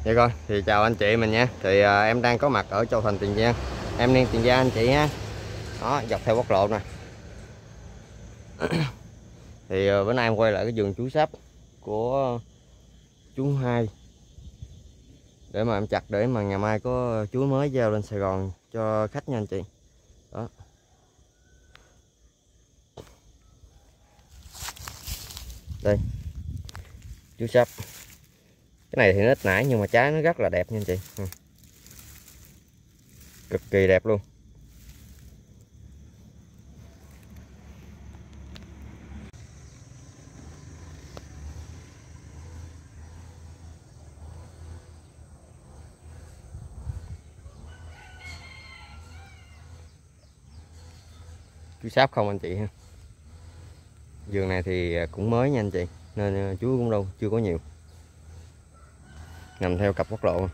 Vậy coi, thì chào anh chị mình nha. Thì em đang có mặt ở Châu Thành, Tiền Giang. Em đang Tiền Giang anh chị ha. Đó, dọc theo quốc lộ nè. Thì bữa nay em quay lại cái vườn chuối sáp của chú Hai để mà em chặt, để mà ngày mai có chuối mới giao lên Sài Gòn cho khách nha anh chị. Đó. Đây. Chuối sáp. Cái này thì nó ít nải nhưng mà trái nó rất là đẹp nha anh chị. Cực kỳ đẹp luôn. Chuối sáp không anh chị ha. Vườn này thì cũng mới nha anh chị, nên chuối cũng đâu chưa có nhiều. Nằm theo cặp quốc lộ.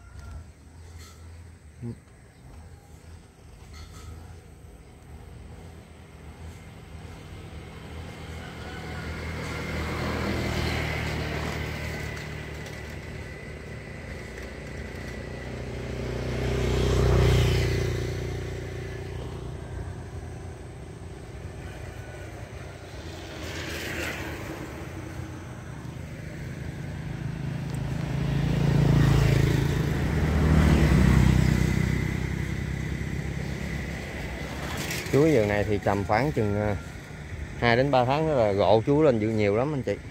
Chuối vườn này thì tầm khoảng chừng 2 đến 3 tháng nữa là gộ chuối lên vườn nhiều lắm anh chị.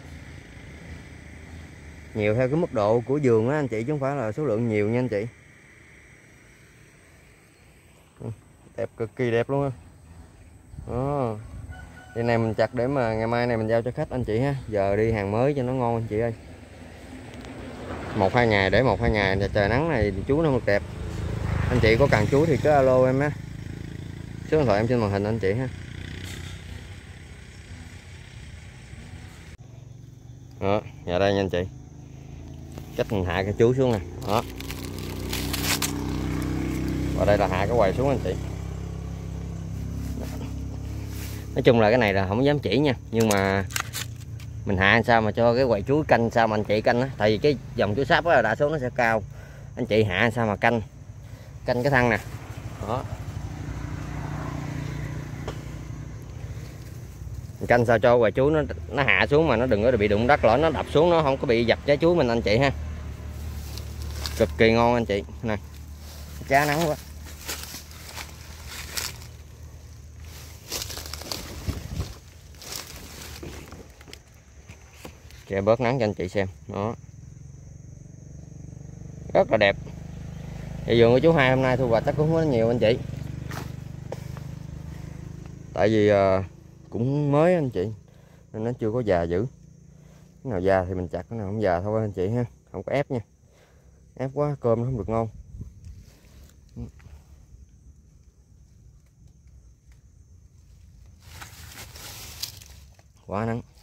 Nhiều theo cái mức độ của vườn á anh chị, chứ không phải là số lượng nhiều nha anh chị. Đẹp, cực kỳ đẹp luôn á. Đó. Đây này mình chặt để mà ngày mai này mình giao cho khách anh chị ha. Giờ đi hàng mới cho nó ngon anh chị ơi. 1-2 ngày, để 1-2 ngày trời nắng này thì chuối nó được đẹp. Anh chị có cần chuối thì cứ alo em á. Số điện thoại em trên màn hình anh chị ha. Đó, nhà đây nha anh chị. Cách mình hạ cái chuối xuống nè. Đó. Và đây là hạ cái quầy xuống anh chị. Nói chung là cái này là không dám chỉ nha, nhưng mà mình hạ sao mà cho cái quầy chuối canh sao mà anh chị canh á, tại vì cái dòng chuối sáp á đa số nó sẽ cao. Anh chị hạ sao mà canh cái thân nè. Đó. Canh sao cho quầy chuối nó hạ xuống mà nó đừng có bị đụng đất, lỡ nó đập xuống nó không có bị dập trái chuối mình anh chị ha. Cực kỳ ngon anh chị nè. Giá nắng quá. Che bớt nắng cho anh chị xem. Đó. Rất là đẹp. Thì vườn của chú Hai hôm nay thu hoạch chắc cũng không có nhiều anh chị. Tại vì cũng mới anh chị, nên nó chưa có già dữ. Cái nào già thì mình chặt, cái nào không già thôi anh chị ha. Không có ép nha. Ép quá cơm nó không được ngon. Quá nắng.